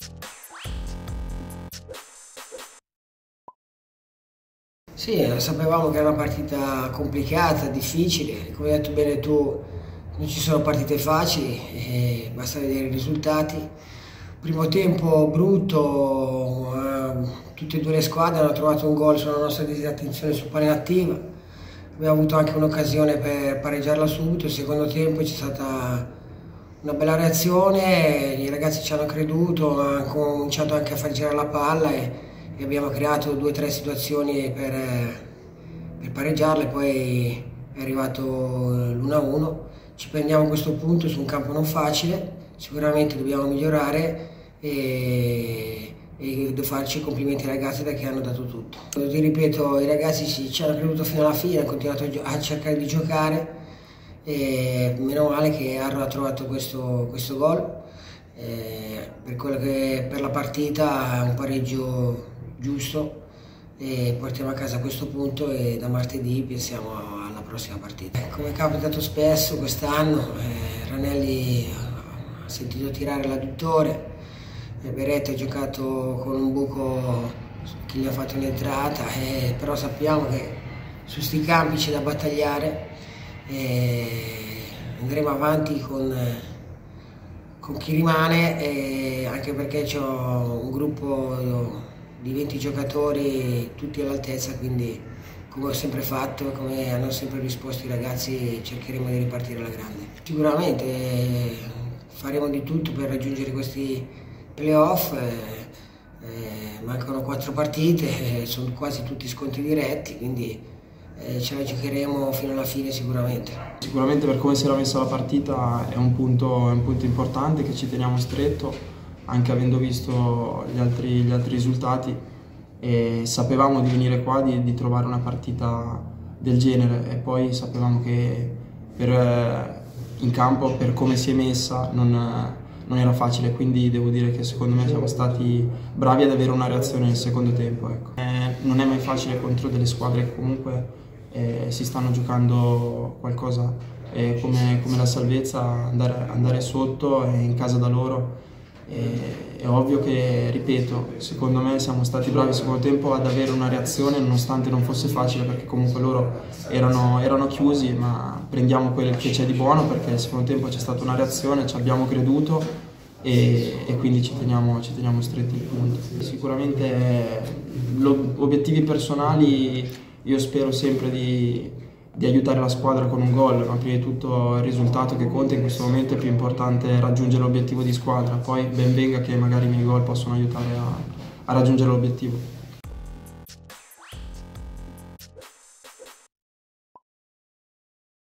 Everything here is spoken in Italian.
Sì, sapevamo che era una partita complicata, difficile, come hai detto bene tu, non ci sono partite facili, basta vedere i risultati. Primo tempo brutto, tutte e due le squadre hanno trovato un gol sulla nostra disattenzione sul palla inattiva. Abbiamo avuto anche un'occasione per pareggiarla subito. Il secondo tempo c'è stata una bella reazione, i ragazzi ci hanno creduto, hanno cominciato anche a far girare la palla e abbiamo creato 2 o 3 situazioni per pareggiarle, poi è arrivato l'1-1. Ci prendiamo questo punto su un campo non facile, sicuramente dobbiamo migliorare e devo farci i complimenti ai ragazzi perché hanno dato tutto. Ti ripeto, i ragazzi ci hanno creduto fino alla fine, hanno continuato a cercare di giocare e meno male che Arro ha trovato questo gol. Per la partita è un pareggio giusto e portiamo a casa questo punto e da martedì pensiamo alla prossima partita. Come è capitato spesso quest'anno, Ranelli ha sentito tirare l'adduttore, Beretta ha giocato con un buco che gli ha fatto un'entrata, però sappiamo che su sti campi c'è da battagliare e andremo avanti con chi rimane, anche perché c'è un gruppo di 20 giocatori tutti all'altezza, quindi come ho sempre fatto, come hanno sempre risposto i ragazzi, cercheremo di ripartire alla grande. Sicuramente faremo di tutto per raggiungere questi playoff, mancano 4 partite, sono quasi tutti scontri diretti, quindi ce la giocheremo fino alla fine sicuramente. Sicuramente per come si era messa la partita è un punto importante che ci teniamo stretto, anche avendo visto gli altri risultati, e sapevamo di venire qua, di trovare una partita del genere, e poi sapevamo che in campo, per come si è messa, non era facile, quindi devo dire che secondo me siamo stati bravi ad avere una reazione nel secondo tempo. Ecco. Non è mai facile contro delle squadre che comunque si stanno giocando qualcosa come la salvezza, andare sotto in casa da loro. È ovvio che, ripeto, secondo me siamo stati bravi al secondo tempo ad avere una reazione nonostante non fosse facile, perché comunque loro erano chiusi, ma prendiamo quel che c'è di buono perché al secondo tempo c'è stata una reazione, ci abbiamo creduto e quindi ci teniamo stretti il punto. Sicuramente obiettivi personali, io spero sempre di aiutare la squadra con un gol, ma prima di tutto il risultato che conta in questo momento è più importante, raggiungere l'obiettivo di squadra, poi ben venga che magari i miei gol possono aiutare a raggiungere l'obiettivo.